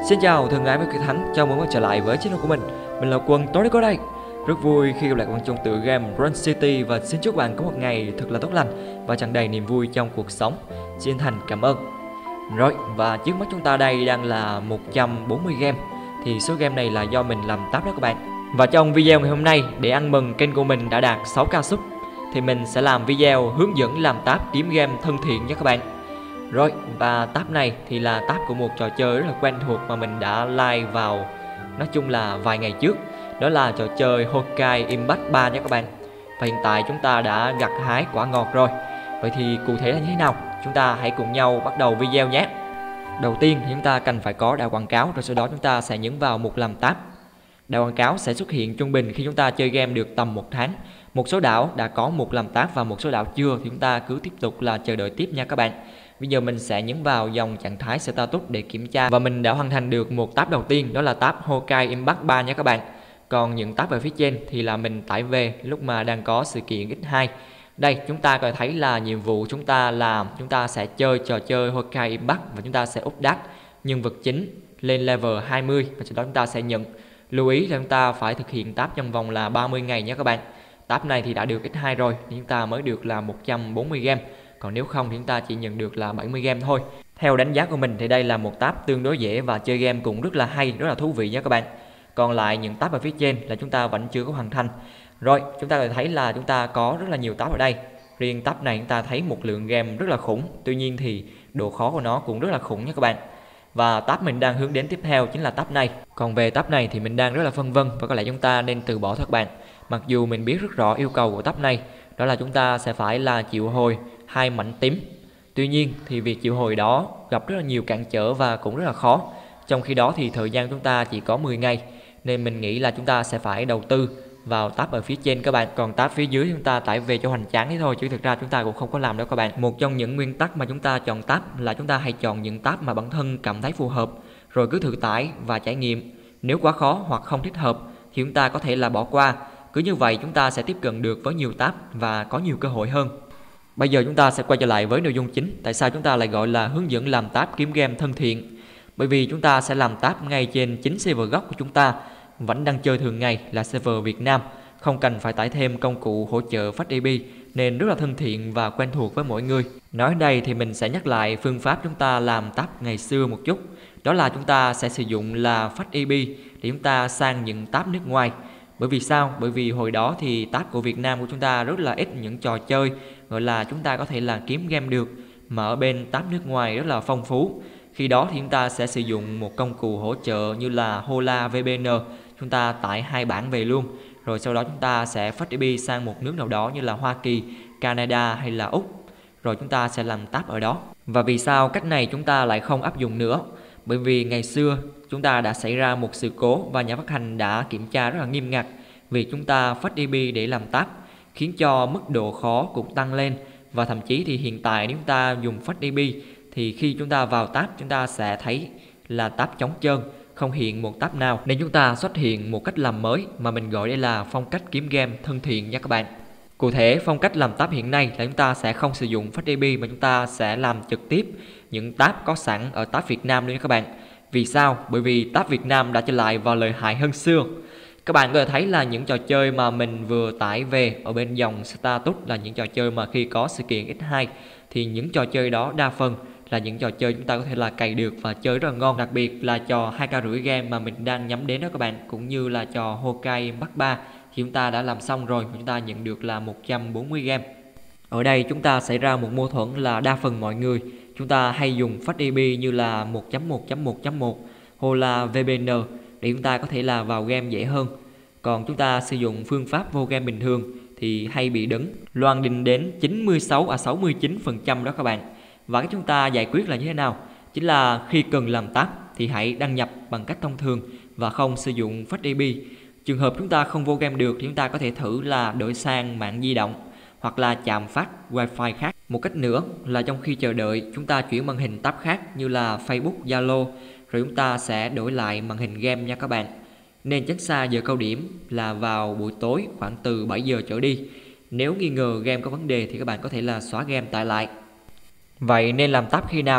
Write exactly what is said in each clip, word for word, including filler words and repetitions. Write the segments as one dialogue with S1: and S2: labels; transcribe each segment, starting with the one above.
S1: Xin chào thân ái với Kỳ Thắng, chào mừng quay trở lại với channel của mình. Mình là Quân tối có đây. Rất vui khi gặp lại các bạn trong tựa game Run City và xin chúc bạn có một ngày thật là tốt lành và tràn đầy niềm vui trong cuộc sống. Xin thành cảm ơn. Rồi, và trước mắt chúng ta đây đang là một trăm bốn mươi game. Thì số game này là do mình làm tab đó các bạn. Và trong video ngày hôm nay, để ăn mừng kênh của mình đã đạt sáu k sub, thì mình sẽ làm video hướng dẫn làm tab kiếm game thân thiện nha các bạn. Rồi, và tab này thì là tab của một trò chơi rất là quen thuộc mà mình đã like vào, nói chung là vài ngày trước. Đó là trò chơi Honkai Impact ba nha các bạn. Và hiện tại chúng ta đã gặt hái quả ngọt rồi. Vậy thì cụ thể là như thế nào? Chúng ta hãy cùng nhau bắt đầu video nhé. Đầu tiên thì chúng ta cần phải có đạo quảng cáo, rồi sau đó chúng ta sẽ nhấn vào mục làm tab. Đạo quảng cáo sẽ xuất hiện trung bình khi chúng ta chơi game được tầm một tháng. Một số đảo đã có mục làm tab và một số đảo chưa thì chúng ta cứ tiếp tục là chờ đợi tiếp nha các bạn. Bây giờ mình sẽ nhấn vào dòng trạng thái status để kiểm tra. Và mình đã hoàn thành được một tab đầu tiên, đó là tab Honkai Impact ba nha các bạn. Còn những tab ở phía trên thì là mình tải về lúc mà đang có sự kiện ích hai. Đây chúng ta có thể thấy là nhiệm vụ chúng ta làm, chúng ta sẽ chơi trò chơi Honkai Impact và chúng ta sẽ update nhân vật chính lên level hai mươi và sau đó chúng ta sẽ nhận. Lưu ý là chúng ta phải thực hiện tab trong vòng là ba mươi ngày nha các bạn. Tab này thì đã được ích hai rồi thì chúng ta mới được là một trăm bốn mươi game. Còn nếu không thì chúng ta chỉ nhận được là bảy mươi game thôi. Theo đánh giá của mình thì đây là một tab tương đối dễ và chơi game cũng rất là hay, rất là thú vị nha các bạn. Còn lại những tab ở phía trên là chúng ta vẫn chưa có hoàn thành. Rồi, chúng ta có thể thấy là chúng ta có rất là nhiều tab ở đây. Riêng tab này chúng ta thấy một lượng game rất là khủng. Tuy nhiên thì độ khó của nó cũng rất là khủng nha các bạn. Và tab mình đang hướng đến tiếp theo chính là tab này. Còn về tab này thì mình đang rất là phân vân và có lẽ chúng ta nên từ bỏ thôi các bạn. Mặc dù mình biết rất rõ yêu cầu của tab này, đó là chúng ta sẽ phải là chịu hồi hai mảnh tím. Tuy nhiên thì việc chịu hồi đó gặp rất là nhiều cản trở và cũng rất là khó. Trong khi đó thì thời gian chúng ta chỉ có mười ngày, nên mình nghĩ là chúng ta sẽ phải đầu tư vào tab ở phía trên các bạn. Còn tab phía dưới chúng ta tải về cho hoành tráng thế thôi, chứ thực ra chúng ta cũng không có làm đâu các bạn. Một trong những nguyên tắc mà chúng ta chọn tab là chúng ta hãy chọn những tab mà bản thân cảm thấy phù hợp, rồi cứ thử tải và trải nghiệm. Nếu quá khó hoặc không thích hợp thì chúng ta có thể là bỏ qua. Cứ như vậy chúng ta sẽ tiếp cận được với nhiều tab và có nhiều cơ hội hơn. Bây giờ chúng ta sẽ quay trở lại với nội dung chính. Tại sao chúng ta lại gọi là hướng dẫn làm tab kiếm game thân thiện? Bởi vì chúng ta sẽ làm tab ngay trên chính server gốc của chúng ta, vẫn đang chơi thường ngày là server Việt Nam, không cần phải tải thêm công cụ hỗ trợ ép a bê, nên rất là thân thiện và quen thuộc với mỗi người. Nói đây thì mình sẽ nhắc lại phương pháp chúng ta làm tab ngày xưa một chút. Đó là chúng ta sẽ sử dụng là ép a bê để chúng ta sang những tab nước ngoài. Bởi vì sao? Bởi vì hồi đó thì tab của Việt Nam của chúng ta rất là ít những trò chơi gọi là chúng ta có thể là kiếm game được, mà ở bên tab nước ngoài rất là phong phú. Khi đó thì chúng ta sẽ sử dụng một công cụ hỗ trợ như là Hola vê pê en. Chúng ta tải hai bản về luôn, rồi sau đó chúng ta sẽ ép a bê sang một nước nào đó như là Hoa Kỳ, Canada hay là Úc, rồi chúng ta sẽ làm tab ở đó. Và vì sao cách này chúng ta lại không áp dụng nữa? Bởi vì ngày xưa chúng ta đã xảy ra một sự cố và nhà phát hành đã kiểm tra rất là nghiêm ngặt việc chúng ta ép a bê để làm tab, khiến cho mức độ khó cũng tăng lên. Và thậm chí thì hiện tại nếu chúng ta dùng ép a bê thì khi chúng ta vào tab chúng ta sẽ thấy là tab trống trơn, không hiện một tab nào. Nên chúng ta xuất hiện một cách làm mới mà mình gọi đây là phong cách kiếm game thân thiện nha các bạn. Cụ thể phong cách làm tab hiện nay là chúng ta sẽ không sử dụng ép a bê mà chúng ta sẽ làm trực tiếp những tab có sẵn ở tab Việt Nam luôn nha các bạn. Vì sao? Bởi vì tab Việt Nam đã trở lại và lợi hại hơn xưa. Các bạn có thể thấy là những trò chơi mà mình vừa tải về ở bên dòng status là những trò chơi mà khi có sự kiện ích hai thì những trò chơi đó đa phần là những trò chơi chúng ta có thể là cày được và chơi rất là ngon. Đặc biệt là trò hai k rưỡi game mà mình đang nhắm đến đó các bạn, cũng như là trò Honkai Impact ba thì chúng ta đã làm xong rồi và chúng ta nhận được là một trăm bốn mươi game. Ở đây chúng ta xảy ra một mâu thuẫn là đa phần mọi người chúng ta hay dùng ép a bê như là một chấm một chấm một chấm một Hola vê pê en để chúng ta có thể là vào game dễ hơn. Còn chúng ta sử dụng phương pháp vô game bình thường thì hay bị đứng loan đinh đến chín mươi sáu à sáu mươi chín phần trăm đó các bạn. Và cái chúng ta giải quyết là như thế nào? Chính là khi cần làm tab thì hãy đăng nhập bằng cách thông thường và không sử dụng ép a bê. Trường hợp chúng ta không vô game được thì chúng ta có thể thử là đổi sang mạng di động hoặc là chạm phát wifi khác. Một cách nữa là trong khi chờ đợi chúng ta chuyển màn hình tab khác như là Facebook, Zalo, rồi chúng ta sẽ đổi lại màn hình game nha các bạn. Nên tránh xa giờ cao điểm là vào buổi tối khoảng từ bảy giờ trở đi. Nếu nghi ngờ game có vấn đề thì các bạn có thể là xóa game tải lại. Vậy nên làm tab khi nào?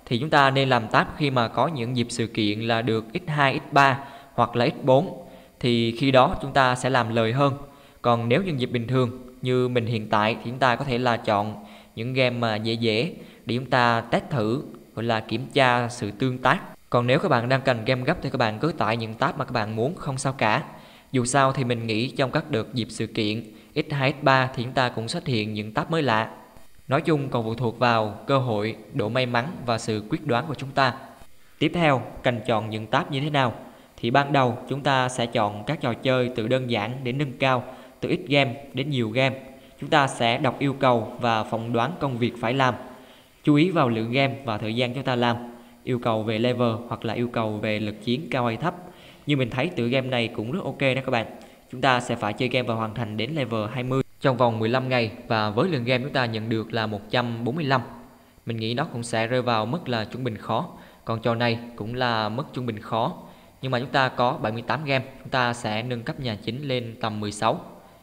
S1: thì chúng ta nên làm tab khi mà có những dịp sự kiện là được nhân hai, nhân ba hoặc là nhân bốn, thì khi đó chúng ta sẽ làm lời hơn. Còn nếu những dịp bình thường như mình hiện tại thì chúng ta có thể là chọn những game mà dễ dễ để chúng ta test thử, gọi là kiểm tra sự tương tác. Còn nếu các bạn đang cần game gấp thì các bạn cứ tải những tab mà các bạn muốn, không sao cả. Dù sao thì mình nghĩ trong các đợt dịp sự kiện nhân hai, nhân ba thì chúng ta cũng xuất hiện những tab mới lạ. Nói chung còn phụ thuộc vào cơ hội, độ may mắn và sự quyết đoán của chúng ta. Tiếp theo, cần chọn những tab như thế nào? Thì ban đầu chúng ta sẽ chọn các trò chơi từ đơn giản đến nâng cao, từ ít game đến nhiều game. Chúng ta sẽ đọc yêu cầu và phỏng đoán công việc phải làm. Chú ý vào lượng game và thời gian chúng ta làm, yêu cầu về level hoặc là yêu cầu về lực chiến cao hay thấp. Như mình thấy tựa game này cũng rất ok đó các bạn. Chúng ta sẽ phải chơi game và hoàn thành đến level hai mươi trong vòng mười lăm ngày, và với lượng game chúng ta nhận được là một trăm bốn mươi lăm. Mình nghĩ nó cũng sẽ rơi vào mức là trung bình khó. Còn trò này cũng là mức trung bình khó, nhưng mà chúng ta có bảy mươi tám game, chúng ta sẽ nâng cấp nhà chính lên tầm mười sáu.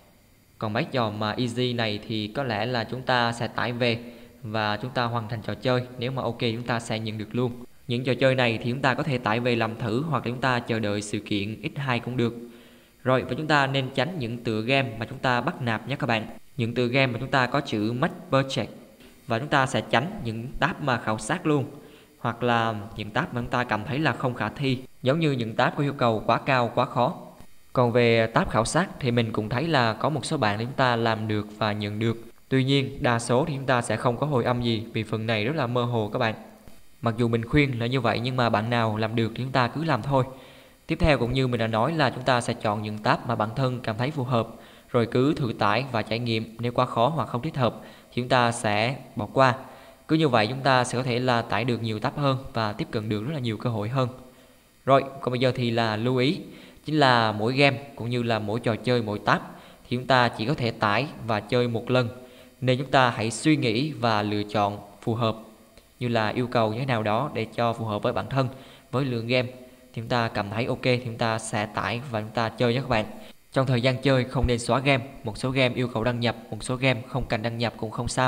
S1: Còn mấy trò mà easy này thì có lẽ là chúng ta sẽ tải về và chúng ta hoàn thành trò chơi. Nếu mà ok chúng ta sẽ nhận được luôn. Những trò chơi này thì chúng ta có thể tải về làm thử, hoặc là chúng ta chờ đợi sự kiện nhân hai cũng được. Rồi, và chúng ta nên tránh những tựa game mà chúng ta bắt nạp nhé các bạn. Những tựa game mà chúng ta có chữ Max Budget, và chúng ta sẽ tránh những tab mà khảo sát luôn, hoặc là những tab mà chúng ta cảm thấy là không khả thi, giống như những tab có yêu cầu quá cao, quá khó. Còn về tab khảo sát thì mình cũng thấy là có một số bạn chúng ta làm được và nhận được. Tuy nhiên đa số thì chúng ta sẽ không có hồi âm gì, vì phần này rất là mơ hồ các bạn. Mặc dù mình khuyên là như vậy, nhưng mà bạn nào làm được thì chúng ta cứ làm thôi. Tiếp theo cũng như mình đã nói là chúng ta sẽ chọn những tab mà bản thân cảm thấy phù hợp, rồi cứ thử tải và trải nghiệm. Nếu quá khó hoặc không thích hợp thì chúng ta sẽ bỏ qua. Cứ như vậy chúng ta sẽ có thể là tải được nhiều tab hơn và tiếp cận được rất là nhiều cơ hội hơn. Rồi, còn bây giờ thì là lưu ý, chính là mỗi game cũng như là mỗi trò chơi, mỗi tab thì chúng ta chỉ có thể tải và chơi một lần. Nên chúng ta hãy suy nghĩ và lựa chọn phù hợp, như là yêu cầu như thế nào đó để cho phù hợp với bản thân, với lượng game thì chúng ta cảm thấy ok thì chúng ta sẽ tải và chúng ta chơi nhé các bạn. Trong thời gian chơi không nên xóa game. Một số game yêu cầu đăng nhập, một số game không cần đăng nhập cũng không sao.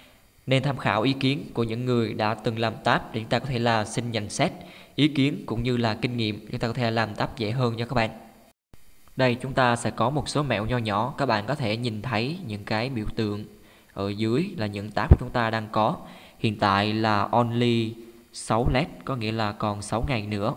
S1: Nên tham khảo ý kiến của những người đã từng làm tab để chúng ta có thể là xin nhận xét ý kiến cũng như là kinh nghiệm, chúng ta có thể làm tab dễ hơn nha các bạn. Đây chúng ta sẽ có một số mẹo nho nhỏ. Các bạn có thể nhìn thấy những cái biểu tượng ở dưới là những tab chúng ta đang có. Hiện tại là only sáu led, có nghĩa là còn sáu ngày nữa.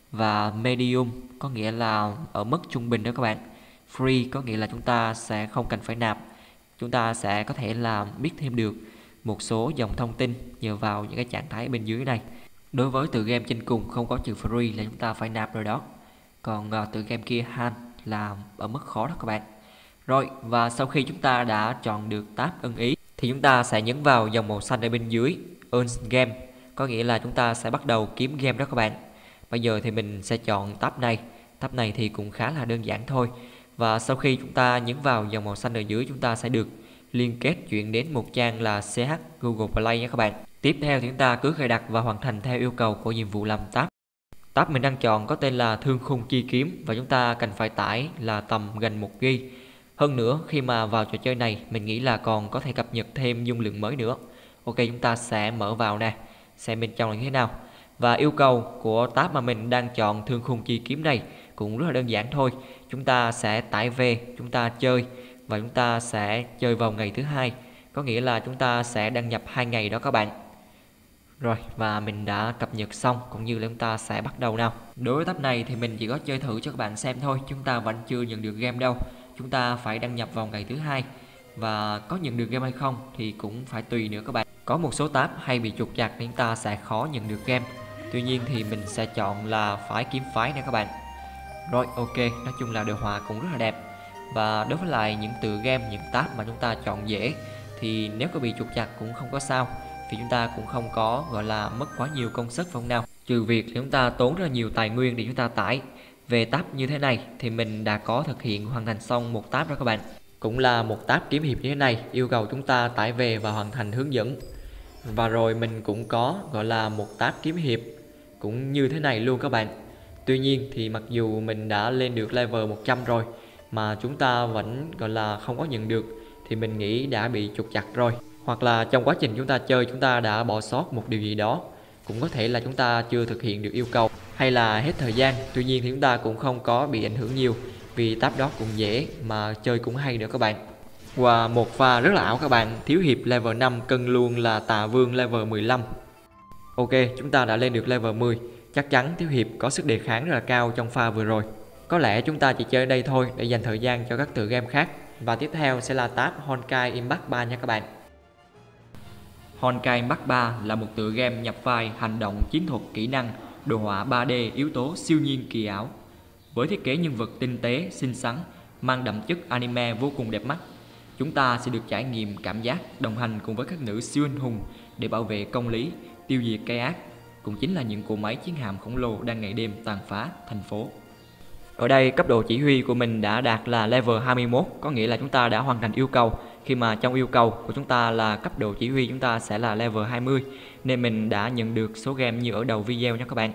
S1: Và medium có nghĩa là ở mức trung bình đó các bạn. Free có nghĩa là chúng ta sẽ không cần phải nạp. Chúng ta sẽ có thể là biết thêm được một số dòng thông tin nhờ vào những cái trạng thái bên dưới này. Đối với tựa game trên cùng không có chữ free là chúng ta phải nạp rồi đó. Còn uh, tựa game kia han là ở mức khó đó các bạn. Rồi, và sau khi chúng ta đã chọn được tab ưng ý thì chúng ta sẽ nhấn vào dòng màu xanh ở bên dưới Earn Game, có nghĩa là chúng ta sẽ bắt đầu kiếm game đó các bạn. Bây giờ thì mình sẽ chọn tab này. Tab này thì cũng khá là đơn giản thôi. Và sau khi chúng ta nhấn vào dòng màu xanh ở dưới, chúng ta sẽ được liên kết chuyển đến một trang là xê hát Google Play nha các bạn. Tiếp theo thì chúng ta cứ cài đặt và hoàn thành theo yêu cầu của nhiệm vụ làm tab. Tab mình đang chọn có tên là Thương Khung Chi Kiếm, và chúng ta cần phải tải là tầm gần một gi ga bai. Hơn nữa khi mà vào trò chơi này mình nghĩ là còn có thể cập nhật thêm dung lượng mới nữa. Ok, chúng ta sẽ mở vào nè, xem bên trong là như thế nào. Và yêu cầu của tab mà mình đang chọn Thương Khung Chi Kiếm này cũng rất là đơn giản thôi. Chúng ta sẽ tải về, chúng ta chơi và chúng ta sẽ chơi vào ngày thứ hai, có nghĩa là chúng ta sẽ đăng nhập hai ngày đó các bạn. Rồi, và mình đã cập nhật xong cũng như là chúng ta sẽ bắt đầu nào. Đối với tab này thì mình chỉ có chơi thử cho các bạn xem thôi, chúng ta vẫn chưa nhận được game đâu. Chúng ta phải đăng nhập vào ngày thứ hai, và có nhận được game hay không thì cũng phải tùy nữa các bạn. Có một số tab hay bị trục trặc nên chúng ta sẽ khó nhận được game. Tuy nhiên thì mình sẽ chọn là phái kiếm phái nè các bạn. Rồi, ok, nói chung là đồ họa cũng rất là đẹp. Và đối với lại những tựa game, những tab mà chúng ta chọn dễ thì nếu có bị trục trặc cũng không có sao, vì chúng ta cũng không có gọi là mất quá nhiều công sức phải không nào. Trừ việc thì chúng ta tốn rất là nhiều tài nguyên để chúng ta tải. Về tab như thế này thì mình đã có thực hiện hoàn thành xong một tab đó các bạn. Cũng là một tab kiếm hiệp như thế này, yêu cầu chúng ta tải về và hoàn thành hướng dẫn. Và rồi mình cũng có gọi là một tab kiếm hiệp cũng như thế này luôn các bạn. Tuy nhiên thì mặc dù mình đã lên được level một trăm rồi mà chúng ta vẫn gọi là không có nhận được thì mình nghĩ đã bị trục trặc rồi, hoặc là trong quá trình chúng ta chơi chúng ta đã bỏ sót một điều gì đó. Cũng có thể là chúng ta chưa thực hiện được yêu cầu hay là hết thời gian. Tuy nhiên thì chúng ta cũng không có bị ảnh hưởng nhiều, vì tab đó cũng dễ mà chơi cũng hay nữa các bạn. Và một pha rất là ảo các bạn, Thiếu Hiệp level năm cân luôn là Tà Vương level mười lăm. Ok, chúng ta đã lên được level mười. Chắc chắn Thiếu Hiệp có sức đề kháng rất là cao trong pha vừa rồi. Có lẽ chúng ta chỉ chơi ở đây thôi để dành thời gian cho các tựa game khác. Và tiếp theo sẽ là tab Honkai Impact ba nha các bạn. Honkai Impact ba là một tựa game nhập vai hành động, chiến thuật, kỹ năng, đồ họa ba D yếu tố siêu nhiên kỳ ảo. Với thiết kế nhân vật tinh tế, xinh xắn, mang đậm chất anime vô cùng đẹp mắt. Chúng ta sẽ được trải nghiệm cảm giác đồng hành cùng với các nữ siêu anh hùng để bảo vệ công lý, tiêu diệt cái ác, cũng chính là những cỗ máy chiến hạm khổng lồ đang ngày đêm tàn phá thành phố. Ở đây cấp độ chỉ huy của mình đã đạt là level hai mươi mốt, có nghĩa là chúng ta đã hoàn thành yêu cầu. Khi mà trong yêu cầu của chúng ta là cấp độ chỉ huy chúng ta sẽ là level hai mươi, nên mình đã nhận được số game như ở đầu video nha các bạn.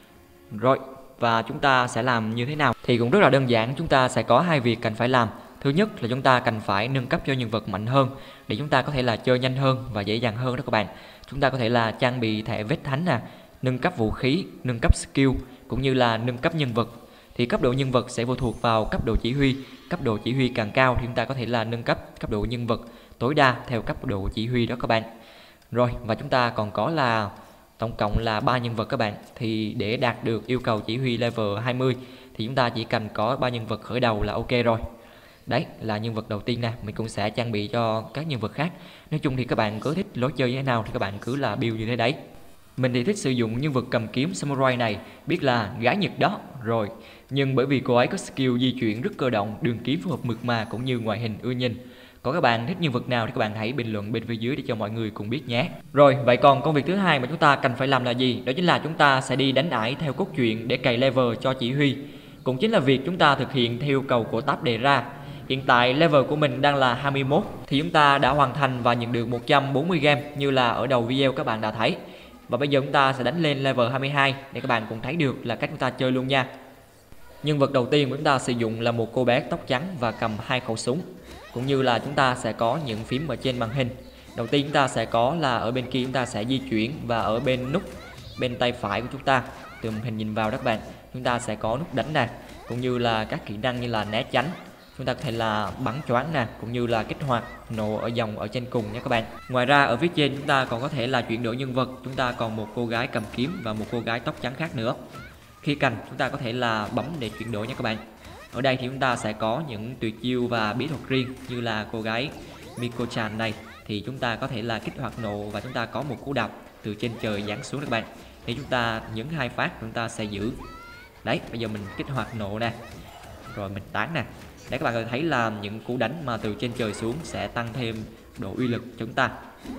S1: Rồi, và chúng ta sẽ làm như thế nào? Thì cũng rất là đơn giản, chúng ta sẽ có hai việc cần phải làm. Thứ nhất là chúng ta cần phải nâng cấp cho nhân vật mạnh hơn để chúng ta có thể là chơi nhanh hơn và dễ dàng hơn đó các bạn. Chúng ta có thể là trang bị thẻ vết thánh nè, nâng cấp vũ khí, nâng cấp skill cũng như là nâng cấp nhân vật. Thì cấp độ nhân vật sẽ phụ thuộc vào cấp độ chỉ huy. Cấp độ chỉ huy càng cao thì chúng ta có thể là nâng cấp cấp độ nhân vật tối đa theo cấp độ chỉ huy đó các bạn. Rồi, và chúng ta còn có là tổng cộng là ba nhân vật các bạn. Thì để đạt được yêu cầu chỉ huy level hai mươi thì chúng ta chỉ cần có ba nhân vật khởi đầu là ok rồi. Đấy là nhân vật đầu tiên nè, mình cũng sẽ trang bị cho các nhân vật khác. Nói chung thì các bạn cứ thích lối chơi như thế nào thì các bạn cứ là build như thế đấy. Mình thì thích sử dụng nhân vật cầm kiếm samurai này, biết là gái Nhật đó rồi. Nhưng bởi vì cô ấy có skill di chuyển rất cơ động, đường kiếm phù hợp mượt mà cũng như ngoại hình ưa nhìn. Có các bạn thích nhân vật nào thì các bạn hãy bình luận bên phía dưới để cho mọi người cùng biết nhé. Rồi, vậy còn công việc thứ hai mà chúng ta cần phải làm là gì? Đó chính là chúng ta sẽ đi đánh ải theo cốt truyện để cày level cho chỉ huy. Cũng chính là việc chúng ta thực hiện theo yêu cầu của tab đề ra. Hiện tại level của mình đang là hai mươi mốt thì chúng ta đã hoàn thành và nhận được một trăm bốn mươi game như là ở đầu video các bạn đã thấy. Và bây giờ chúng ta sẽ đánh lên level hai mươi hai để các bạn cũng thấy được là cách chúng ta chơi luôn nha. Nhân vật đầu tiên của chúng ta sử dụng là một cô bé tóc trắng và cầm hai khẩu súng. Cũng như là chúng ta sẽ có những phím ở trên màn hình. Đầu tiên chúng ta sẽ có là ở bên kia chúng ta sẽ di chuyển, và ở bên nút bên tay phải của chúng ta từ màn hình nhìn vào đó các bạn, chúng ta sẽ có nút đánh nè, cũng như là các kỹ năng như là né tránh. Chúng ta có thể là bắn choáng nè, cũng như là kích hoạt nổ ở dòng ở trên cùng nha các bạn. Ngoài ra ở phía trên chúng ta còn có thể là chuyển đổi nhân vật. Chúng ta còn một cô gái cầm kiếm và một cô gái tóc trắng khác nữa. Khi cần chúng ta có thể là bấm để chuyển đổi nha các bạn. Ở đây thì chúng ta sẽ có những tuyệt chiêu và bí thuật riêng, như là cô gái Miko-chan này thì chúng ta có thể là kích hoạt nổ và chúng ta có một cú đạp từ trên trời giáng xuống các bạn. Thì chúng ta nhấn hai phát chúng ta sẽ giữ. Đấy, bây giờ mình kích hoạt nổ nè, rồi mình tán nè. Để các bạn có thể thấy là những cú đánh mà từ trên trời xuống sẽ tăng thêm độ uy lực cho chúng ta.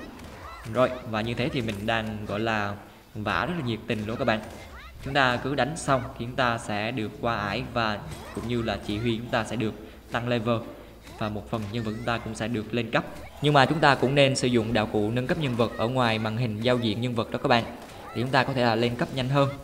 S1: Rồi, và như thế thì mình đang gọi là vả rất là nhiệt tình luôn các bạn. Chúng ta cứ đánh xong thì chúng ta sẽ được qua ải, và cũng như là chỉ huy chúng ta sẽ được tăng level, và một phần nhân vật chúng ta cũng sẽ được lên cấp. Nhưng mà chúng ta cũng nên sử dụng đạo cụ nâng cấp nhân vật ở ngoài màn hình giao diện nhân vật đó các bạn, thì chúng ta có thể là lên cấp nhanh hơn.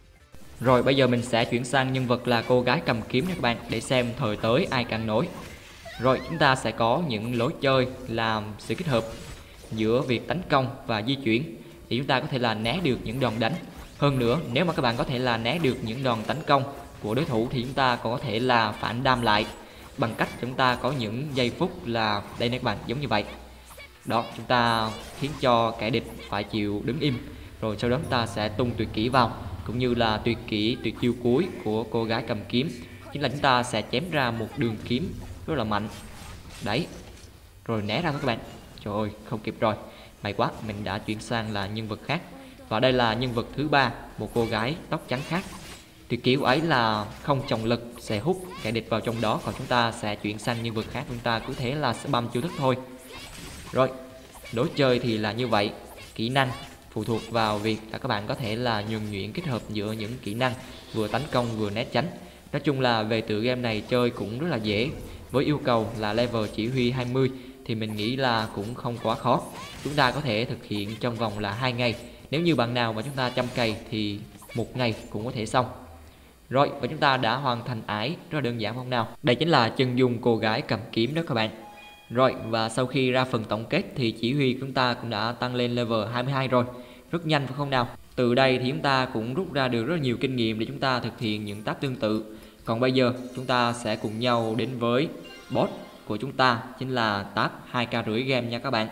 S1: Rồi bây giờ mình sẽ chuyển sang nhân vật là cô gái cầm kiếm nha các bạn, để xem thời tới ai càng nổi. Rồi chúng ta sẽ có những lối chơi làm sự kết hợp giữa việc tấn công và di chuyển, thì chúng ta có thể là né được những đòn đánh. Hơn nữa, nếu mà các bạn có thể là né được những đòn tấn công của đối thủ thì chúng ta còn có thể là phản đam lại bằng cách chúng ta có những giây phút là đây nè các bạn, giống như vậy. Đó, chúng ta khiến cho kẻ địch phải chịu đứng im, rồi sau đó chúng ta sẽ tung tuyệt kỹ vào, cũng như là tuyệt kỹ tuyệt chiêu cuối của cô gái cầm kiếm chính là chúng ta sẽ chém ra một đường kiếm rất là mạnh. Đấy, rồi né ra thôi các bạn. Trời ơi, không kịp rồi, may quá, mình đã chuyển sang là nhân vật khác. Và đây là nhân vật thứ ba, một cô gái tóc trắng khác. Tuyệt kỹ của ấy là không trọng lực, sẽ hút kẻ địch vào trong đó. Còn chúng ta sẽ chuyển sang nhân vật khác, chúng ta cứ thế là spam chiêu thức thôi. Rồi, đối chơi thì là như vậy. Kỹ năng phụ thuộc vào việc là các bạn có thể là nhuần nhuyễn kết hợp giữa những kỹ năng vừa tấn công vừa né tránh. Nói chung là về tựa game này chơi cũng rất là dễ. Với yêu cầu là level chỉ huy hai mươi thì mình nghĩ là cũng không quá khó. Chúng ta có thể thực hiện trong vòng là hai ngày. Nếu như bạn nào mà chúng ta chăm cày thì một ngày cũng có thể xong. Rồi, và chúng ta đã hoàn thành ải rất là đơn giản không nào. Đây chính là chân dung cô gái cầm kiếm đó các bạn. Rồi, và sau khi ra phần tổng kết thì chỉ huy chúng ta cũng đã tăng lên level hai mươi hai rồi. Rất nhanh phải không nào? Từ đây thì chúng ta cũng rút ra được rất nhiều kinh nghiệm để chúng ta thực hiện những tab tương tự. Còn bây giờ chúng ta sẽ cùng nhau đến với boss của chúng ta, chính là tab hai k rưỡi game nha các bạn.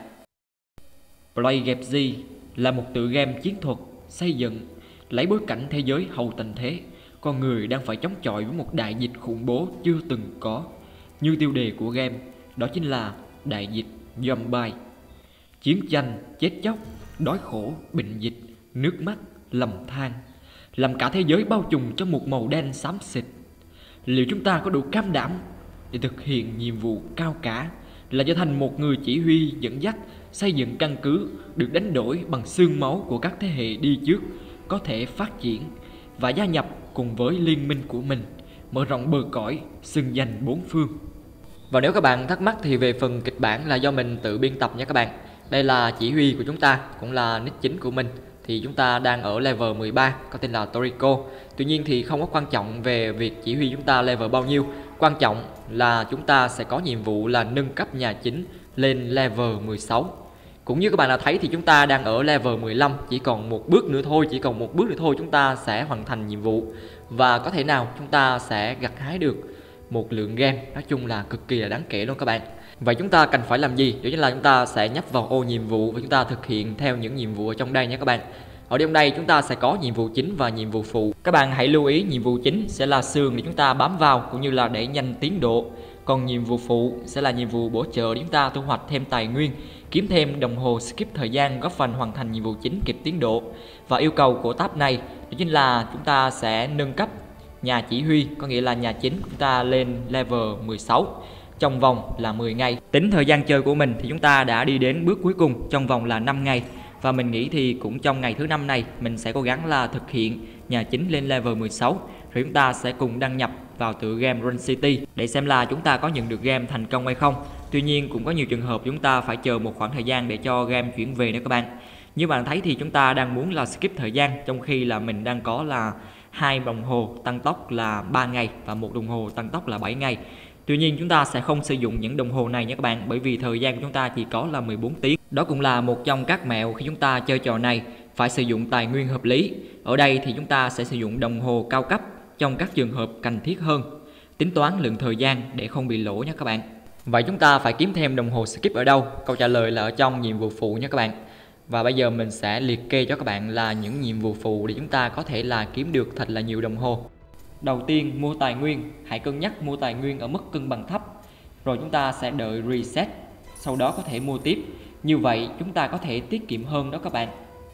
S1: PlayGapG là một tựa game chiến thuật xây dựng lấy bối cảnh thế giới hậu tận thế. Con người đang phải chống chọi với một đại dịch khủng bố chưa từng có. Như tiêu đề của game, đó chính là đại dịch zombie. Chiến tranh, chết chóc, đói khổ, bệnh dịch, nước mắt, lầm than, làm cả thế giới bao trùm trong một màu đen xám xịt. Liệu chúng ta có đủ can đảm để thực hiện nhiệm vụ cao cả là trở thành một người chỉ huy dẫn dắt xây dựng căn cứ được đánh đổi bằng xương máu của các thế hệ đi trước, có thể phát triển và gia nhập cùng với liên minh của mình, mở rộng bờ cõi, xưng danh bốn phương. Và nếu các bạn thắc mắc thì về phần kịch bản là do mình tự biên tập nha các bạn. Đây là chỉ huy của chúng ta, cũng là nick chính của mình. Thì chúng ta đang ở level mười ba, có tên là Toriko. Tuy nhiên thì không có quan trọng về việc chỉ huy chúng ta level bao nhiêu. Quan trọng là chúng ta sẽ có nhiệm vụ là nâng cấp nhà chính lên level mười sáu. Cũng như các bạn đã thấy thì chúng ta đang ở level mười lăm, chỉ còn một bước nữa thôi, chỉ còn một bước nữa thôi chúng ta sẽ hoàn thành nhiệm vụ. Và có thể nào chúng ta sẽ gặt hái được một lượng game, nói chung là cực kỳ là đáng kể luôn các bạn. Vậy chúng ta cần phải làm gì? Đó chính là chúng ta sẽ nhấp vào ô nhiệm vụ và chúng ta thực hiện theo những nhiệm vụ ở trong đây nhé các bạn. Ở trong đây chúng ta sẽ có nhiệm vụ chính và nhiệm vụ phụ. Các bạn hãy lưu ý nhiệm vụ chính sẽ là sườn để chúng ta bám vào cũng như là đẩy nhanh tiến độ. Còn nhiệm vụ phụ sẽ là nhiệm vụ bổ trợ để chúng ta thu hoạch thêm tài nguyên, kiếm thêm đồng hồ skip thời gian, góp phần hoàn thành nhiệm vụ chính kịp tiến độ. Và yêu cầu của tab này đó chính là chúng ta sẽ nâng cấp nhà chỉ huy, có nghĩa là nhà chính của chúng ta lên level mười sáu trong vòng là mười ngày. Tính thời gian chơi của mình thì chúng ta đã đi đến bước cuối cùng trong vòng là năm ngày. Và mình nghĩ thì cũng trong ngày thứ năm này mình sẽ cố gắng là thực hiện nhà chính lên level mười sáu. Rồi chúng ta sẽ cùng đăng nhập vào tựa game Run City để xem là chúng ta có nhận được game thành công hay không. Tuy nhiên cũng có nhiều trường hợp chúng ta phải chờ một khoảng thời gian để cho game chuyển về nữa các bạn. Như bạn thấy thì chúng ta đang muốn là skip thời gian, trong khi là mình đang có là hai đồng hồ tăng tốc là ba ngày và một đồng hồ tăng tốc là bảy ngày. Tuy nhiên chúng ta sẽ không sử dụng những đồng hồ này nha các bạn, bởi vì thời gian của chúng ta chỉ có là mười bốn tiếng. Đó cũng là một trong các mẹo khi chúng ta chơi trò này, phải sử dụng tài nguyên hợp lý. Ở đây thì chúng ta sẽ sử dụng đồng hồ cao cấp trong các trường hợp cần thiết hơn, tính toán lượng thời gian để không bị lỗ nha các bạn. Vậy chúng ta phải kiếm thêm đồng hồ skip ở đâu? Câu trả lời là ở trong nhiệm vụ phụ nha các bạn. Và bây giờ mình sẽ liệt kê cho các bạn là những nhiệm vụ phụ để chúng ta có thể là kiếm được thật là nhiều đồng hồ. Đầu tiên, mua tài nguyên. Hãy cân nhắc mua tài nguyên ở mức cân bằng thấp, rồi chúng ta sẽ đợi reset, sau đó có thể mua tiếp. Như vậy chúng ta có thể tiết kiệm hơn đó các bạn.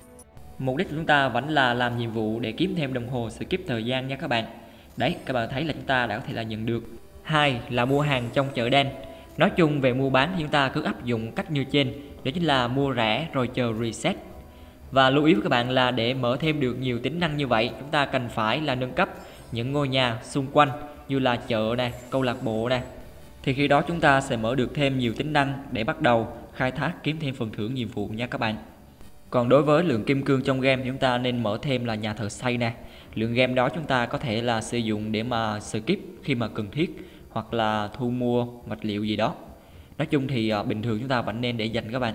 S1: Mục đích của chúng ta vẫn là làm nhiệm vụ để kiếm thêm đồng hồ skip thời gian nha các bạn. Đấy, các bạn thấy là chúng ta đã có thể là nhận được. Hai là mua hàng trong chợ đen. Nói chung về mua bán thì chúng ta cứ áp dụng cách như trên, đó chính là mua rẻ rồi chờ reset. Và lưu ý với các bạn là để mở thêm được nhiều tính năng như vậy, chúng ta cần phải là nâng cấp những ngôi nhà xung quanh như là chợ nè, câu lạc bộ nè. Thì khi đó chúng ta sẽ mở được thêm nhiều tính năng để bắt đầu khai thác kiếm thêm phần thưởng nhiệm vụ nha các bạn. Còn đối với lượng kim cương trong game thì chúng ta nên mở thêm là nhà thợ xây nè. Lượng game đó chúng ta có thể là sử dụng để mà skip khi mà cần thiết, hoặc là thu mua vật liệu gì đó. Nói chung thì uh, bình thường chúng ta vẫn nên để dành các bạn.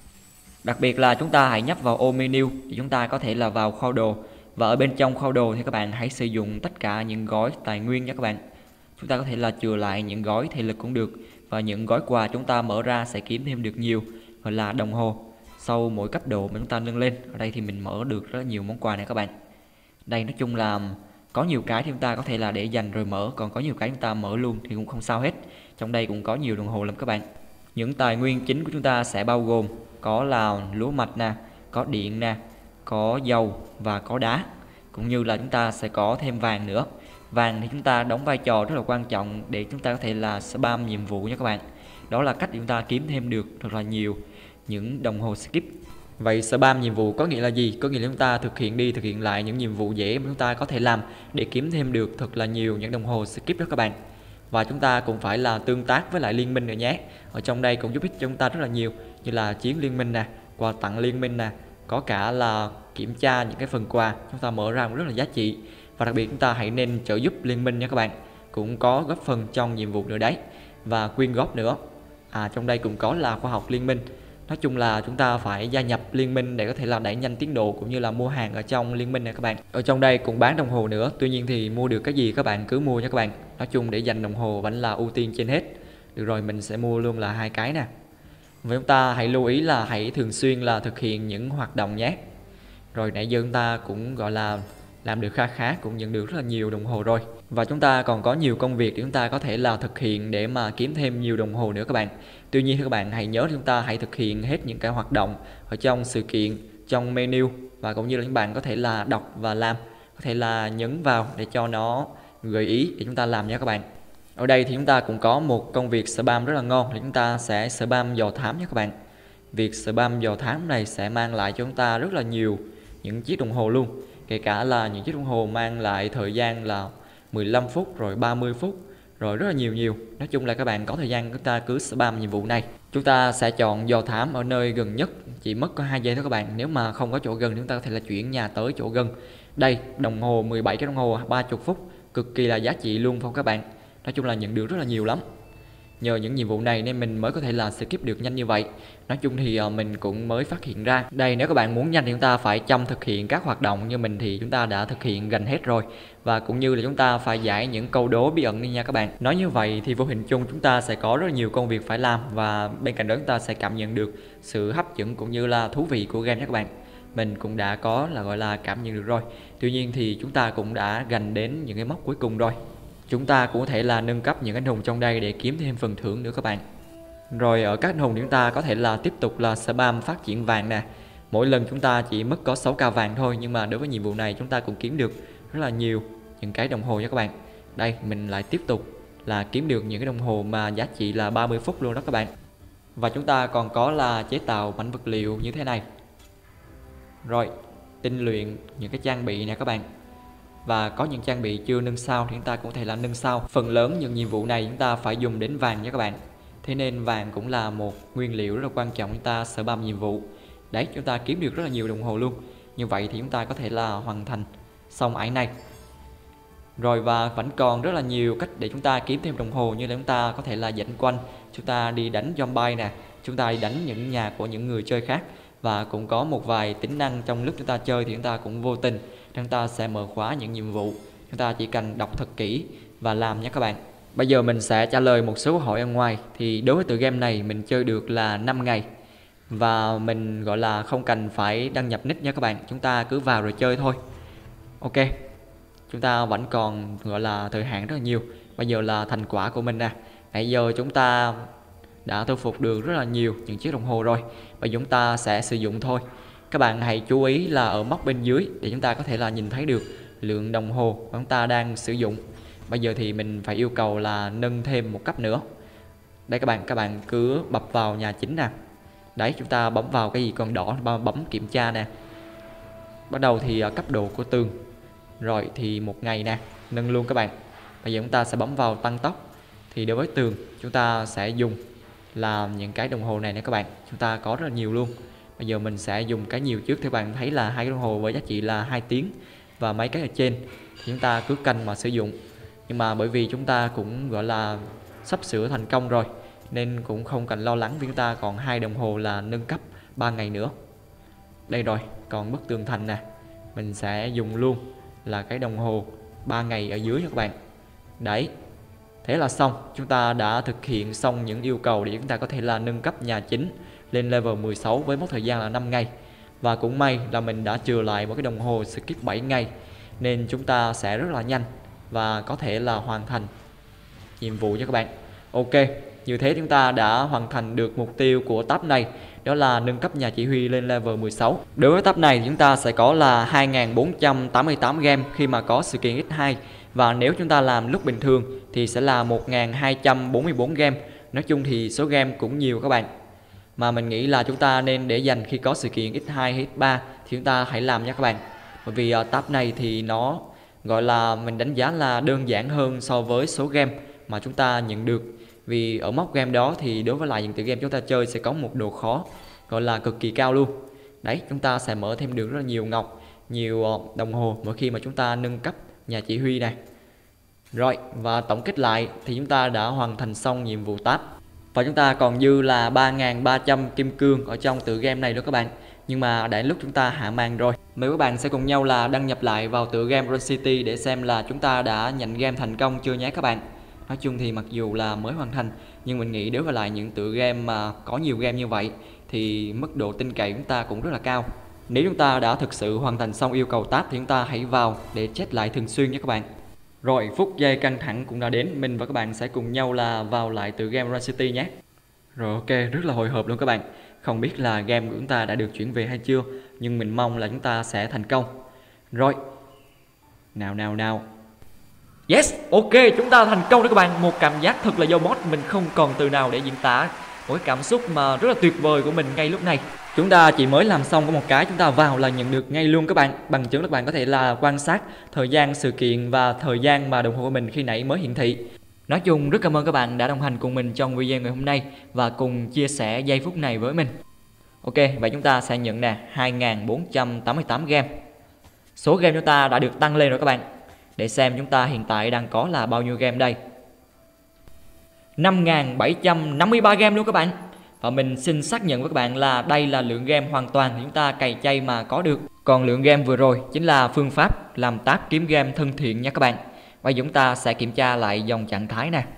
S1: Đặc biệt là chúng ta hãy nhấp vào ô menu thì chúng ta có thể là vào kho đồ. Và ở bên trong kho đồ thì các bạn hãy sử dụng tất cả những gói tài nguyên nha các bạn. Chúng ta có thể là chừa lại những gói thể lực cũng được. Và những gói quà chúng ta mở ra sẽ kiếm thêm được nhiều, gọi là đồng hồ. Sau mỗi cấp độ mà chúng ta nâng lên, ở đây thì mình mở được rất nhiều món quà này các bạn. Đây nói chung là có nhiều cái thì chúng ta có thể là để dành rồi mở, còn có nhiều cái chúng ta mở luôn thì cũng không sao hết. Trong đây cũng có nhiều đồng hồ lắm các bạn. Những tài nguyên chính của chúng ta sẽ bao gồm có là lúa mạch nè, có điện nè, có dầu và có đá. Cũng như là chúng ta sẽ có thêm vàng nữa. Vàng thì chúng ta đóng vai trò rất là quan trọng để chúng ta có thể là spam nhiệm vụ nha các bạn. Đó là cách chúng ta kiếm thêm được thật là nhiều những đồng hồ skip. Vậy spam nhiệm vụ có nghĩa là gì? Có nghĩa là chúng ta thực hiện đi thực hiện lại những nhiệm vụ dễ mà chúng ta có thể làm để kiếm thêm được thật là nhiều những đồng hồ skip đó các bạn. Và chúng ta cũng phải là tương tác với lại liên minh nữa nhé. Ở trong đây cũng giúp ích cho chúng ta rất là nhiều, như là chiến liên minh nè, quà tặng liên minh nè, có cả là kiểm tra những cái phần quà chúng ta mở ra cũng rất là giá trị. Và đặc biệt chúng ta hãy nên trợ giúp liên minh nha các bạn, cũng có góp phần trong nhiệm vụ nữa đấy. Và quyên góp nữa. À, trong đây cũng có là khoa học liên minh. Nói chung là chúng ta phải gia nhập liên minh để có thể là đẩy nhanh tiến độ cũng như là mua hàng ở trong liên minh này các bạn. Ở trong đây cũng bán đồng hồ nữa, tuy nhiên thì mua được cái gì các bạn cứ mua nha các bạn. Nói chung để dành đồng hồ vẫn là ưu tiên trên hết. Được rồi, mình sẽ mua luôn là hai cái nè. Và chúng ta hãy lưu ý là hãy thường xuyên là thực hiện những hoạt động nhé. Rồi nãy giờ chúng ta cũng gọi là làm được khá khá, cũng nhận được rất là nhiều đồng hồ rồi. Và chúng ta còn có nhiều công việc để chúng ta có thể là thực hiện để mà kiếm thêm nhiều đồng hồ nữa các bạn. Tuy nhiên các bạn hãy nhớ chúng ta hãy thực hiện hết những cái hoạt động ở trong sự kiện, trong menu, và cũng như là các bạn có thể là đọc và làm, có thể là nhấn vào để cho nó gợi ý để chúng ta làm nha các bạn. Ở đây thì chúng ta cũng có một công việc spam rất là ngon để chúng ta sẽ spam dò thám nha các bạn. Việc spam dò thám này sẽ mang lại cho chúng ta rất là nhiều những chiếc đồng hồ luôn, kể cả là những chiếc đồng hồ mang lại thời gian là mười lăm phút rồi ba mươi phút rồi rất là nhiều nhiều. Nói chung là các bạn có thời gian chúng ta cứ spam nhiệm vụ này. Chúng ta sẽ chọn dò thám ở nơi gần nhất, chỉ mất có hai giây thôi các bạn. Nếu mà không có chỗ gần chúng ta có thể là chuyển nhà tới chỗ gần. Đây, đồng hồ mười bảy cái đồng hồ ba mươi phút, cực kỳ là giá trị luôn phải không các bạn? Nói chung là nhận được rất là nhiều lắm. Nhờ những nhiệm vụ này nên mình mới có thể là skip được nhanh như vậy. Nói chung thì mình cũng mới phát hiện ra. Đây, nếu các bạn muốn nhanh thì chúng ta phải chăm thực hiện các hoạt động như mình thì chúng ta đã thực hiện gần hết rồi. Và cũng như là chúng ta phải giải những câu đố bí ẩn đi nha các bạn. Nói như vậy thì vô hình chung chúng ta sẽ có rất là nhiều công việc phải làm, và bên cạnh đó chúng ta sẽ cảm nhận được sự hấp dẫn cũng như là thú vị của game nha các bạn. Mình cũng đã có là gọi là cảm nhận được rồi. Tuy nhiên thì chúng ta cũng đã gần đến những cái mốc cuối cùng rồi. Chúng ta cũng có thể là nâng cấp những anh hùng trong đây để kiếm thêm phần thưởng nữa các bạn. Rồi ở các anh hùng chúng ta có thể là tiếp tục là spam phát triển vàng nè. Mỗi lần chúng ta chỉ mất có sáu k vàng thôi, nhưng mà đối với nhiệm vụ này chúng ta cũng kiếm được rất là nhiều những cái đồng hồ nha các bạn. Đây, mình lại tiếp tục là kiếm được những cái đồng hồ mà giá trị là ba mươi phút luôn đó các bạn. Và chúng ta còn có là chế tạo mảnh vật liệu như thế này. Rồi, tinh luyện những cái trang bị nè các bạn. Và có những trang bị chưa nâng sao thì chúng ta cũng có thể là nâng sao. Phần lớn những nhiệm vụ này chúng ta phải dùng đến vàng nha các bạn. Thế nên vàng cũng là một nguyên liệu rất là quan trọng chúng ta spam nhiệm vụ. Đấy, chúng ta kiếm được rất là nhiều đồng hồ luôn. Như vậy thì chúng ta có thể là hoàn thành xong ải này. Rồi và vẫn còn rất là nhiều cách để chúng ta kiếm thêm đồng hồ, như là chúng ta có thể là dẫn quanh, chúng ta đi đánh zombie nè, chúng ta đi đánh những nhà của những người chơi khác. Và cũng có một vài tính năng trong lúc chúng ta chơi thì chúng ta cũng vô tình chúng ta sẽ mở khóa những nhiệm vụ. Chúng ta chỉ cần đọc thật kỹ và làm nhé các bạn. Bây giờ mình sẽ trả lời một số câu hỏi ở ngoài. Thì đối với tựa game này mình chơi được là năm ngày. Và mình gọi là không cần phải đăng nhập nick nha các bạn. Chúng ta cứ vào rồi chơi thôi. Ok, chúng ta vẫn còn gọi là thời hạn rất là nhiều. Bây giờ là thành quả của mình nè. Nãy giờ chúng ta đã thu phục được rất là nhiều những chiếc đồng hồ rồi. Bây giờ chúng ta sẽ sử dụng thôi. Các bạn hãy chú ý là ở móc bên dưới để chúng ta có thể là nhìn thấy được lượng đồng hồ mà chúng ta đang sử dụng. Bây giờ thì mình phải yêu cầu là nâng thêm một cấp nữa. Đây các bạn, các bạn cứ bập vào nhà chính nè. Đấy, chúng ta bấm vào cái gì còn đỏ, bấm kiểm tra nè. Bắt đầu thì cấp độ của tường. Rồi thì một ngày nè, nâng luôn các bạn. Bây giờ chúng ta sẽ bấm vào tăng tốc. Thì đối với tường chúng ta sẽ dùng làm những cái đồng hồ này nè các bạn. Chúng ta có rất là nhiều luôn. Bây giờ mình sẽ dùng cái nhiều trước. Thì các bạn thấy là hai cái đồng hồ với giá trị là hai tiếng. Và mấy cái ở trên thì chúng ta cứ canh mà sử dụng. Nhưng mà bởi vì chúng ta cũng gọi là sắp sửa thành công rồi nên cũng không cần lo lắng, vì chúng ta còn hai đồng hồ là nâng cấp ba ngày nữa. Đây rồi, còn bức tường thành nè. Mình sẽ dùng luôn là cái đồng hồ ba ngày ở dưới nha các bạn. Đấy, thế là xong. Chúng ta đã thực hiện xong những yêu cầu để chúng ta có thể là nâng cấp nhà chính lên level mười sáu với mốc thời gian là năm ngày. Và cũng may là mình đã chừa lại một cái đồng hồ skip bảy ngày, nên chúng ta sẽ rất là nhanh và có thể là hoàn thành nhiệm vụ nha các bạn. Ok, như thế chúng ta đã hoàn thành được mục tiêu của tab này, đó là nâng cấp nhà chỉ huy lên level mười sáu. Đối với tab này chúng ta sẽ có là hai nghìn bốn trăm tám mươi tám game khi mà có sự kiện ích hai. Và nếu chúng ta làm lúc bình thường thì sẽ là một nghìn hai trăm bốn mươi bốn game. Nói chung thì số game cũng nhiều các bạn. Mà mình nghĩ là chúng ta nên để dành khi có sự kiện ích hai hay ích ba thì chúng ta hãy làm nha các bạn. Bởi vì uh, tab này thì nó gọi là mình đánh giá là đơn giản hơn so với số game mà chúng ta nhận được. Vì ở mốc game đó thì đối với lại những tựa game chúng ta chơi sẽ có một độ khó gọi là cực kỳ cao luôn. Đấy, chúng ta sẽ mở thêm được rất là nhiều ngọc, nhiều uh, đồng hồ mỗi khi mà chúng ta nâng cấp nhà chỉ huy này. Rồi, và tổng kết lại thì chúng ta đã hoàn thành xong nhiệm vụ tab. Và chúng ta còn dư là ba nghìn ba trăm kim cương ở trong tựa game này nữa các bạn. Nhưng mà đã lúc chúng ta hạ màn rồi. Mời các bạn sẽ cùng nhau là đăng nhập lại vào tựa game Run City để xem là chúng ta đã nhận game thành công chưa nhé các bạn. Nói chung thì mặc dù là mới hoàn thành, nhưng mình nghĩ đối với lại những tựa game mà có nhiều game như vậy thì mức độ tin cậy của chúng ta cũng rất là cao. Nếu chúng ta đã thực sự hoàn thành xong yêu cầu tab thì chúng ta hãy vào để check lại thường xuyên nhé các bạn. Rồi, phút giây căng thẳng cũng đã đến, mình và các bạn sẽ cùng nhau là vào lại tựa game Run City nhé. Rồi ok, rất là hồi hộp luôn các bạn. Không biết là game của chúng ta đã được chuyển về hay chưa, nhưng mình mong là chúng ta sẽ thành công. Rồi, nào nào nào. Yes, ok, chúng ta thành công đó các bạn. Một cảm giác thật là do mod, mình không còn từ nào để diễn tả một cái cảm xúc mà rất là tuyệt vời của mình ngay lúc này. Chúng ta chỉ mới làm xong có một cái, chúng ta vào là nhận được ngay luôn các bạn. Bằng chứng các bạn có thể là quan sát thời gian sự kiện và thời gian mà đồng hồ của mình khi nãy mới hiển thị. Nói chung rất cảm ơn các bạn đã đồng hành cùng mình trong video ngày hôm nay và cùng chia sẻ giây phút này với mình. Ok, vậy chúng ta sẽ nhận nè hai nghìn bốn trăm tám mươi tám game. Số game chúng ta đã được tăng lên rồi các bạn. Để xem chúng ta hiện tại đang có là bao nhiêu game đây. năm nghìn bảy trăm năm mươi ba game luôn các bạn. Và mình xin xác nhận với các bạn là đây là lượng game hoàn toàn thì chúng ta cày chay mà có được. Còn lượng game vừa rồi chính là phương pháp làm tab kiếm game thân thiện nha các bạn. Bây giờ chúng ta sẽ kiểm tra lại dòng trạng thái nè.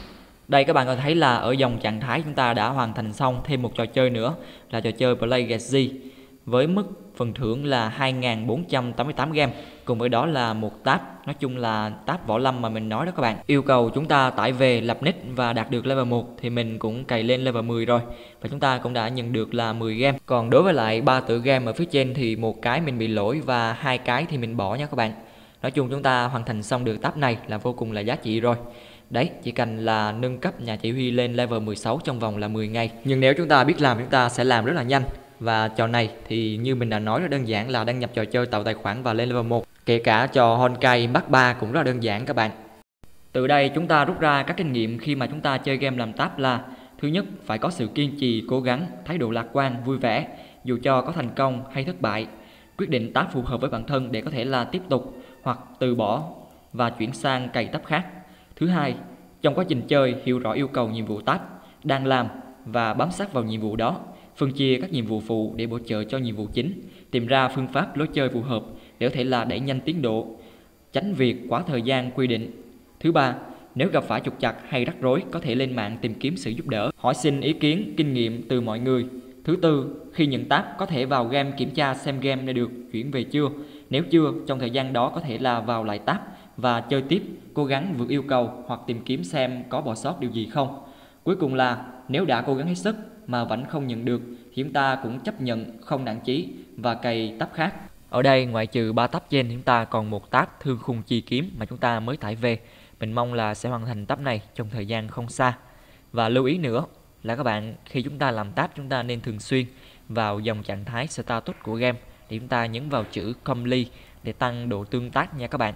S1: Đây các bạn có thấy là ở dòng trạng thái chúng ta đã hoàn thành xong thêm một trò chơi nữa là trò chơi Play Get Z với mức phần thưởng là hai nghìn bốn trăm tám mươi tám game. Cùng với đó là một tab, nói chung là tab võ lâm mà mình nói đó các bạn. Yêu cầu chúng ta tải về lập nick và đạt được level một thì mình cũng cày lên level mười rồi. Và chúng ta cũng đã nhận được là mười game. Còn đối với lại ba tựa game ở phía trên thì một cái mình bị lỗi và hai cái thì mình bỏ nha các bạn. Nói chung chúng ta hoàn thành xong được tab này là vô cùng là giá trị rồi. Đấy, chỉ cần là nâng cấp nhà chỉ huy lên level mười sáu trong vòng là mười ngày. Nhưng nếu chúng ta biết làm chúng ta sẽ làm rất là nhanh. Và trò này thì như mình đã nói rất đơn giản là đăng nhập trò chơi tạo tài khoản và lên level một. Kể cả trò Honkai Impact ba cũng rất là đơn giản các bạn. Từ đây chúng ta rút ra các kinh nghiệm khi mà chúng ta chơi game làm tab là: thứ nhất, phải có sự kiên trì, cố gắng, thái độ lạc quan, vui vẻ dù cho có thành công hay thất bại. Quyết định tab phù hợp với bản thân để có thể là tiếp tục hoặc từ bỏ và chuyển sang cày tab khác. Thứ hai, trong quá trình chơi hiểu rõ yêu cầu nhiệm vụ tab đang làm và bám sát vào nhiệm vụ đó, phân chia các nhiệm vụ phụ để bổ trợ cho nhiệm vụ chính, tìm ra phương pháp lối chơi phù hợp để có thể là đẩy nhanh tiến độ, tránh việc quá thời gian quy định. Thứ ba, nếu gặp phải trục trặc hay rắc rối có thể lên mạng tìm kiếm sự giúp đỡ, hỏi xin ý kiến, kinh nghiệm từ mọi người. Thứ tư, khi nhận tab có thể vào game kiểm tra xem game đã được chuyển về chưa. Nếu chưa, trong thời gian đó có thể là vào lại tab và chơi tiếp, cố gắng vượt yêu cầu hoặc tìm kiếm xem có bỏ sót điều gì không. Cuối cùng là nếu đã cố gắng hết sức mà vẫn không nhận được thì chúng ta cũng chấp nhận, không nản chí và cày tab khác. Ở đây ngoại trừ ba tab trên chúng ta còn một tab Thương Khung Chi Kiếm mà chúng ta mới tải về. Mình mong là sẽ hoàn thành tab này trong thời gian không xa. Và lưu ý nữa là các bạn khi chúng ta làm tab chúng ta nên thường xuyên vào dòng trạng thái status của game để chúng ta nhấn vào chữ Complete để tăng độ tương tác nha các bạn.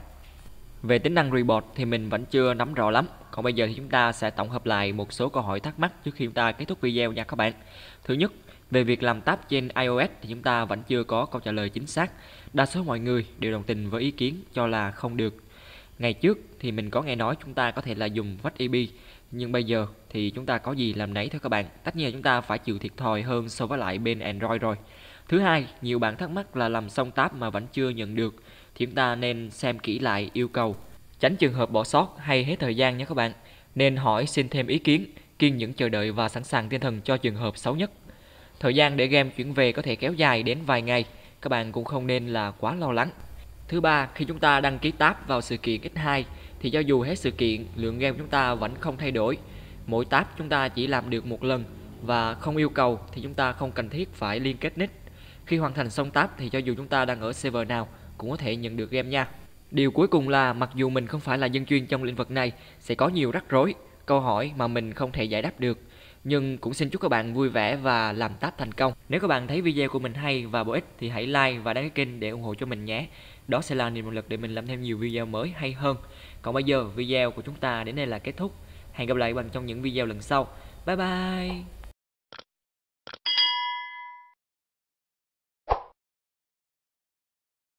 S1: Về tính năng report thì mình vẫn chưa nắm rõ lắm. Còn bây giờ thì chúng ta sẽ tổng hợp lại một số câu hỏi thắc mắc trước khi chúng ta kết thúc video nha các bạn. Thứ nhất, về việc làm tab trên iOS thì chúng ta vẫn chưa có câu trả lời chính xác. Đa số mọi người đều đồng tình với ý kiến cho là không được. Ngày trước thì mình có nghe nói chúng ta có thể là dùng vách i pê, nhưng bây giờ thì chúng ta có gì làm nấy thôi các bạn. Tất nhiên là chúng ta phải chịu thiệt thòi hơn so với lại bên Android rồi. Thứ hai, nhiều bạn thắc mắc là làm xong tab mà vẫn chưa nhận được thì chúng ta nên xem kỹ lại yêu cầu, tránh trường hợp bỏ sót hay hết thời gian nhé các bạn. Nên hỏi xin thêm ý kiến, kiên nhẫn chờ đợi và sẵn sàng tinh thần cho trường hợp xấu nhất. Thời gian để game chuyển về có thể kéo dài đến vài ngày, các bạn cũng không nên là quá lo lắng. Thứ ba, khi chúng ta đăng ký tab vào sự kiện ích hai thì cho dù hết sự kiện, lượng game chúng ta vẫn không thay đổi. Mỗi tab chúng ta chỉ làm được một lần và không yêu cầu thì chúng ta không cần thiết phải liên kết nick. Khi hoàn thành xong tab thì cho dù chúng ta đang ở server nào cũng có thể nhận được game nha. Điều cuối cùng là mặc dù mình không phải là dân chuyên trong lĩnh vực này, sẽ có nhiều rắc rối, câu hỏi mà mình không thể giải đáp được. Nhưng cũng xin chúc các bạn vui vẻ và làm tab thành công. Nếu các bạn thấy video của mình hay và bổ ích thì hãy like và đăng ký kênh để ủng hộ cho mình nhé. Đó sẽ là niềm động lực để mình làm thêm nhiều video mới hay hơn. Còn bây giờ video của chúng ta đến đây là kết thúc. Hẹn gặp lại các bạn trong những video lần sau. Bye bye.